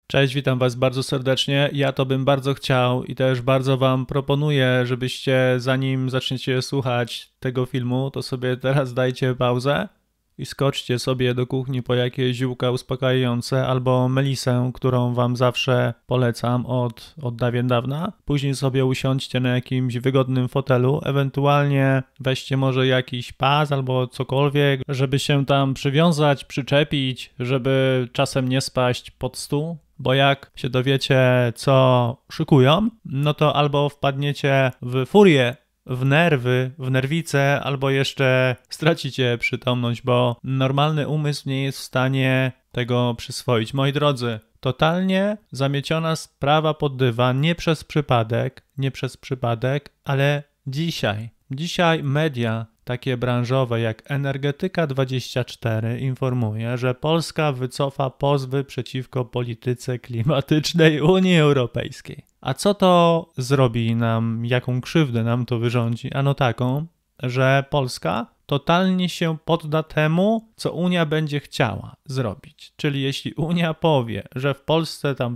Cześć, witam Was bardzo serdecznie. Ja to bym bardzo chciał i też bardzo Wam proponuję, żebyście zanim zaczniecie słuchać tego filmu, to sobie teraz dajcie pauzę i skoczcie sobie do kuchni po jakieś ziółka uspokajające albo melisę, którą Wam zawsze polecam od dawien dawna. Później sobie usiądźcie na jakimś wygodnym fotelu, ewentualnie weźcie może jakiś pas albo cokolwiek, żeby się tam przywiązać, przyczepić, żeby czasem nie spaść pod stół. Bo jak się dowiecie, co szykują, no to albo wpadniecie w furię, w nerwy, w nerwice, albo jeszcze stracicie przytomność, bo normalny umysł nie jest w stanie tego przyswoić. Moi drodzy, totalnie zamieciona sprawa pod dywan, nie przez przypadek, ale dzisiaj media takie branżowe jak Energetyka24 informuje, że Polska wycofa pozwy przeciwko polityce klimatycznej Unii Europejskiej. A co to zrobi nam, jaką krzywdę nam to wyrządzi? Ano taką, że Polska totalnie się podda temu, co Unia będzie chciała zrobić. Czyli jeśli Unia powie, że w Polsce tam w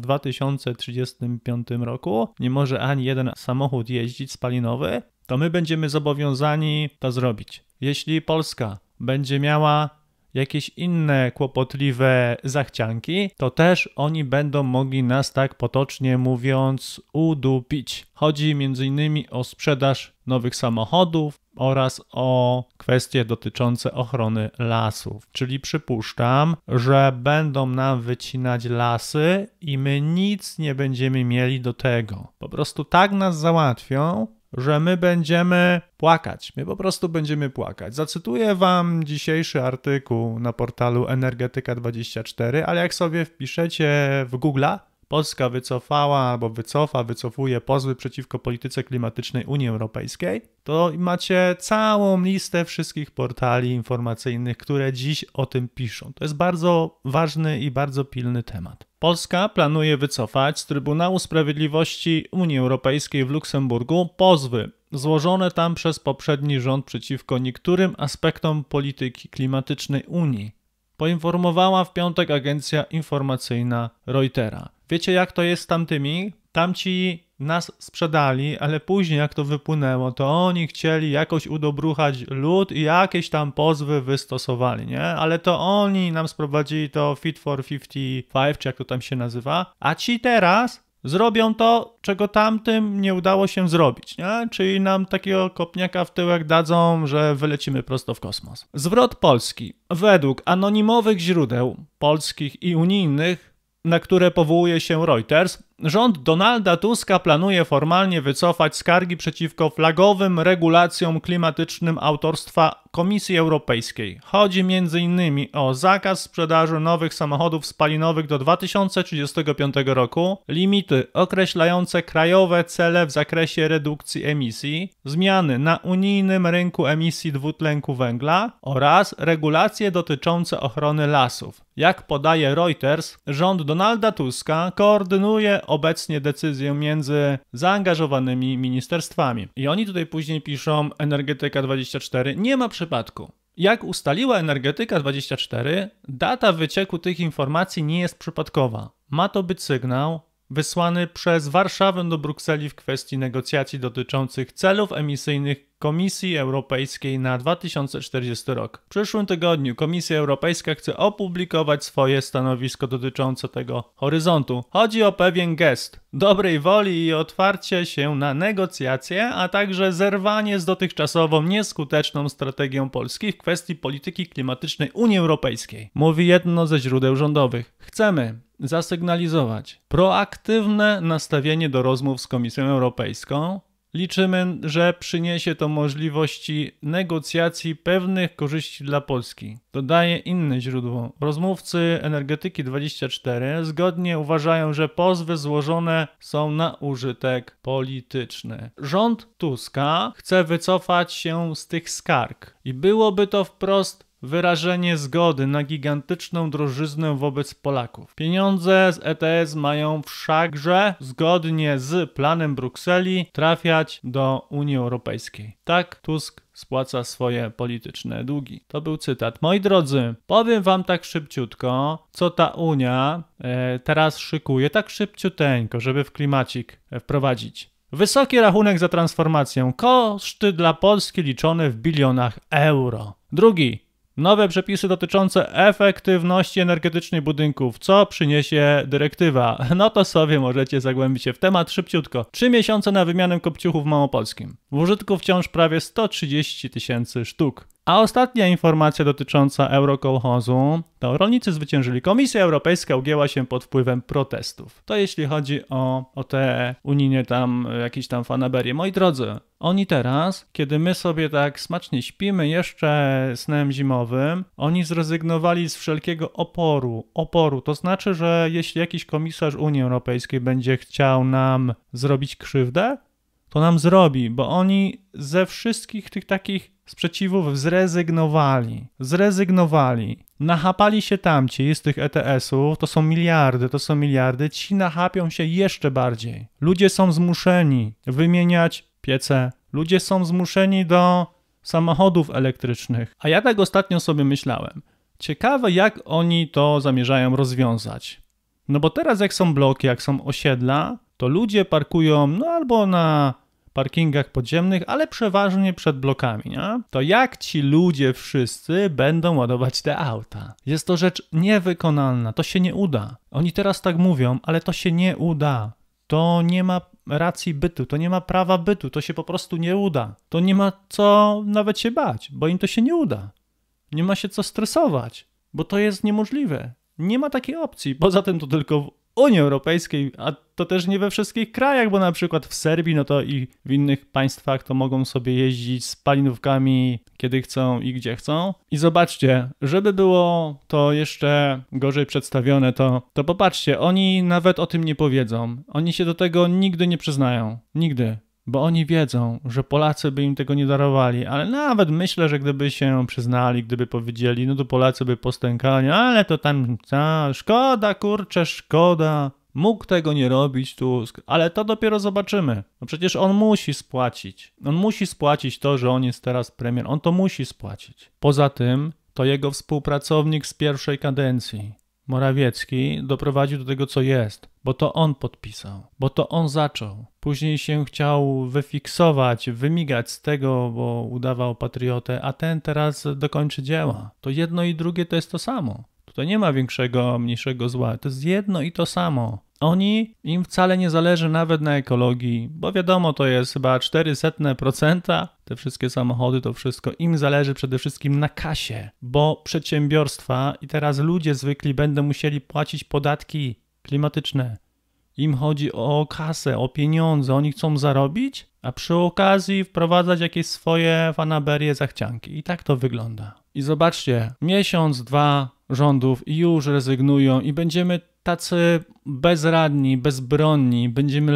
2035 roku nie może ani jeden samochód jeździć spalinowy, to my będziemy zobowiązani to zrobić. Jeśli Polska będzie miała jakieś inne kłopotliwe zachcianki, to też oni będą mogli nas, tak potocznie mówiąc, udupić. Chodzi m.in. o sprzedaż nowych samochodów oraz o kwestie dotyczące ochrony lasów. Czyli przypuszczam, że będą nam wycinać lasy i my nic nie będziemy mieli do tego. Po prostu tak nas załatwią, że my będziemy płakać. My po prostu będziemy płakać. Zacytuję Wam dzisiejszy artykuł na portalu Energetyka24, ale jak sobie wpiszecie w Google'a, Polska wycofała albo wycofuje pozwy przeciwko polityce klimatycznej Unii Europejskiej, to macie całą listę wszystkich portali informacyjnych, które dziś o tym piszą. To jest bardzo ważny i bardzo pilny temat. Polska planuje wycofać z Trybunału Sprawiedliwości Unii Europejskiej w Luksemburgu pozwy złożone tam przez poprzedni rząd przeciwko niektórym aspektom polityki klimatycznej Unii. Poinformowała w piątek agencja informacyjna Reutera. Wiecie, jak to jest z tamtymi? Tamci nas sprzedali, ale później jak to wypłynęło, to oni chcieli jakoś udobruchać lud i jakieś tam pozwy wystosowali, nie? Ale to oni nam sprowadzili to Fit for 55, czy jak to tam się nazywa, a ci teraz zrobią to, czego tamtym nie udało się zrobić, nie? Czyli nam takiego kopniaka w tyłek dadzą, że wylecimy prosto w kosmos. Zwrot Polski. Według anonimowych źródeł polskich i unijnych, na które powołuje się Reuters, rząd Donalda Tuska planuje formalnie wycofać skargi przeciwko flagowym regulacjom klimatycznym autorstwa Komisji Europejskiej. Chodzi m.in. o zakaz sprzedaży nowych samochodów spalinowych do 2035 roku, limity określające krajowe cele w zakresie redukcji emisji, zmiany na unijnym rynku emisji dwutlenku węgla oraz regulacje dotyczące ochrony lasów. Jak podaje Reuters, rząd Donalda Tuska koordynuje obecnie decyzję między zaangażowanymi ministerstwami. I oni tutaj później piszą, Energetyka24, nie ma przypadku. Jak ustaliła Energetyka24, data wycieku tych informacji nie jest przypadkowa. Ma to być sygnał wysłany przez Warszawę do Brukseli w kwestii negocjacji dotyczących celów emisyjnych Komisji Europejskiej na 2040 rok. W przyszłym tygodniu Komisja Europejska chce opublikować swoje stanowisko dotyczące tego horyzontu. Chodzi o pewien gest dobrej woli i otwarcie się na negocjacje, a także zerwanie z dotychczasową nieskuteczną strategią Polski w kwestii polityki klimatycznej Unii Europejskiej. Mówi jedno ze źródeł rządowych. Chcemy zasygnalizować proaktywne nastawienie do rozmów z Komisją Europejską. Liczymy, że przyniesie to możliwości negocjacji pewnych korzyści dla Polski. Dodaje inne źródło. Rozmówcy Energetyki24 zgodnie uważają, że pozwy złożone są na użytek polityczny. Rząd Tuska chce wycofać się z tych skarg i byłoby to wprost wyrażenie zgody na gigantyczną drożyznę wobec Polaków. Pieniądze z ETS mają wszakże, zgodnie z planem Brukseli, trafiać do Unii Europejskiej. Tak Tusk spłaca swoje polityczne długi. To był cytat. Moi drodzy, powiem wam tak szybciutko, co ta Unia teraz szykuje, tak szybciuteńko, żeby w klimacik wprowadzić. Wysoki rachunek za transformację. Koszty dla Polski liczone w bilionach euro. Drugi. Nowe przepisy dotyczące efektywności energetycznej budynków. Co przyniesie dyrektywa? No to sobie możecie zagłębić się w temat szybciutko. 3 miesiące na wymianę kopciuchów w Małopolskim. W użytku wciąż prawie 130 000 sztuk. A ostatnia informacja dotycząca eurokołchozu, to rolnicy zwyciężyli. Komisja Europejska ugięła się pod wpływem protestów. To jeśli chodzi o te unijne tam jakieś tam fanaberie. Moi drodzy, oni teraz, kiedy my sobie tak smacznie śpimy jeszcze snem zimowym, oni zrezygnowali z wszelkiego oporu. To znaczy, że jeśli jakiś komisarz Unii Europejskiej będzie chciał nam zrobić krzywdę, to nam zrobi, bo oni ze wszystkich tych takich sprzeciwów zrezygnowali. Nachapali się tamci z tych ETS-ów, to są miliardy, ci nachapią się jeszcze bardziej. Ludzie są zmuszeni wymieniać piece, ludzie są zmuszeni do samochodów elektrycznych. A ja tak ostatnio sobie myślałem, ciekawe jak oni to zamierzają rozwiązać. No bo teraz jak są bloki, jak są osiedla, to ludzie parkują no albo na parkingach podziemnych, ale przeważnie przed blokami, nie? To jak ci ludzie wszyscy będą ładować te auta? Jest to rzecz niewykonalna, to się nie uda. Oni teraz tak mówią, ale to się nie uda. To nie ma racji bytu, to nie ma prawa bytu, to się po prostu nie uda. To nie ma co nawet się bać, bo im to się nie uda. Nie ma się co stresować, bo to jest niemożliwe. Nie ma takiej opcji. Poza tym to tylko w Unii Europejskiej, a to też nie we wszystkich krajach, bo na przykład w Serbii, no to i w innych państwach to mogą sobie jeździć z palinówkami, kiedy chcą i gdzie chcą. I zobaczcie, żeby było to jeszcze gorzej przedstawione, to popatrzcie, oni nawet o tym nie powiedzą. Oni się do tego nigdy nie przyznają. Nigdy. Bo oni wiedzą, że Polacy by im tego nie darowali, ale nawet myślę, że gdyby się przyznali, gdyby powiedzieli, no to Polacy by postękali, ale to tam, szkoda, kurczę, szkoda, mógł tego nie robić Tusk, ale to dopiero zobaczymy. No przecież on musi spłacić to, że on jest teraz premier, on to musi spłacić. Poza tym to jego współpracownik z pierwszej kadencji, Morawiecki, doprowadził do tego, co jest, bo to on podpisał, bo to on zaczął. Później się chciał wyfiksować, wymigać z tego, bo udawał patriotę, a ten teraz dokończy dzieła. To jedno i drugie to jest to samo. Tutaj nie ma większego, mniejszego zła. To jest jedno i to samo. Im wcale nie zależy nawet na ekologii, bo wiadomo, to jest chyba 0,04%, te wszystkie samochody, to wszystko. Im zależy przede wszystkim na kasie, bo przedsiębiorstwa i teraz ludzie zwykli będą musieli płacić podatki klimatyczne. Im chodzi o kasę, o pieniądze, oni chcą zarobić, a przy okazji wprowadzać jakieś swoje fanaberie, zachcianki. I tak to wygląda. I zobaczcie, miesiąc, 2 rządów i już rezygnują i będziemy tacy bezradni, bezbronni, będziemy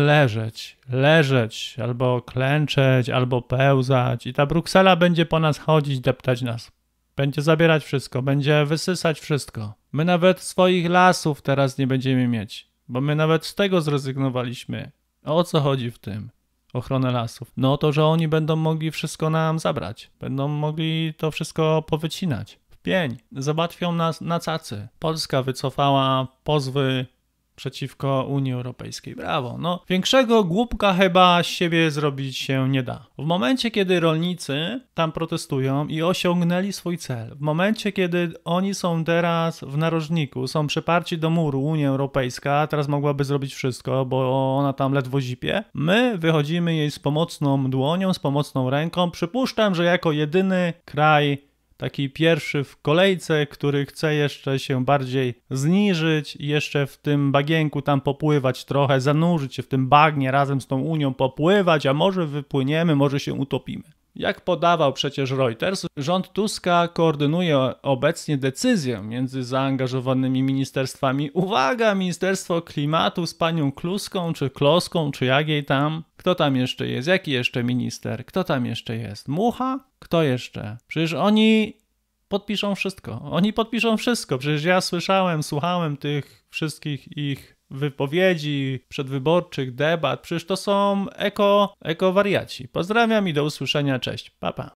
leżeć, albo klęczeć, albo pełzać i ta Bruksela będzie po nas chodzić, deptać nas. Będzie zabierać wszystko, będzie wysysać wszystko. My nawet swoich lasów teraz nie będziemy mieć, bo my nawet z tego zrezygnowaliśmy. O co chodzi w tym? Ochronę lasów. No to, że oni będą mogli wszystko nam zabrać. Będą mogli to wszystko powycinać. Pień, załatwią nas na cacy. Polska wycofała pozwy przeciwko Unii Europejskiej. Brawo. No, większego głupka chyba z siebie zrobić się nie da. W momencie, kiedy rolnicy tam protestują i osiągnęli swój cel, w momencie, kiedy oni są teraz w narożniku, są przyparci do muru, Unia Europejska teraz mogłaby zrobić wszystko, bo ona tam ledwo zipie, my wychodzimy jej z pomocną dłonią, z pomocną ręką. Przypuszczam, że jako jedyny kraj taki pierwszy w kolejce, który chce jeszcze się bardziej zniżyć, jeszcze w tym bagienku tam popływać trochę, zanurzyć się w tym bagnie, razem z tą Unią popływać, a może wypłyniemy, może się utopimy. Jak podawał przecież Reuters, rząd Tuska koordynuje obecnie decyzję między zaangażowanymi ministerstwami. Uwaga, Ministerstwo Klimatu z panią Kluską, czy Kloską, czy jak jej tam. Kto tam jeszcze jest? Jaki jeszcze minister? Kto tam jeszcze jest? Mucha? Kto jeszcze? Przecież oni podpiszą wszystko. Oni podpiszą wszystko. Przecież ja słuchałem tych wszystkich ich wypowiedzi przedwyborczych, debat. Przecież to są ekowariaci. Pozdrawiam i do usłyszenia. Cześć. Pa, pa.